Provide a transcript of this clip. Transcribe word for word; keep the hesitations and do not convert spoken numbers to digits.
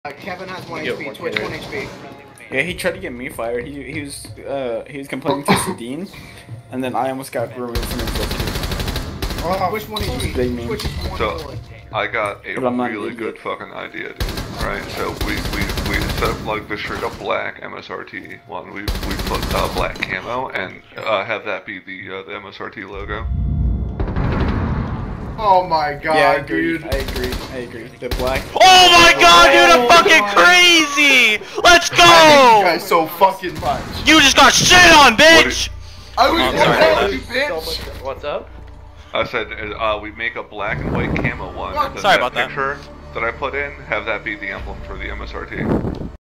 Uh, Kevin has one Yo, H P, one Twitch hitter. one H P. Yeah, he tried to get me fired. He he was uh he was complaining to Sedin, and then I almost got removed from his list. Oh, Twitch one H P. Big meme. Twitch is one So, one. I got a But I'm not an really idiot. good fucking idea, dude. Right? So we we we set up like the straight up black M S R T one. We we put uh, black camo and uh, have that be the uh, the M S R T logo. Oh my god, Yeah, I agree. dude. I agree. I agree. The black. Oh my god, dude, I'm Oh fucking my- crazy! Let's I hate you go! guys so fucking much. You just got shit on, bitch! I was Oh, gonna sorry. tell you, bitch. What's up? I said uh, we make a black and white camo one. What? And then Sorry that about that. picture that I put in, have that be the emblem for the M S R T.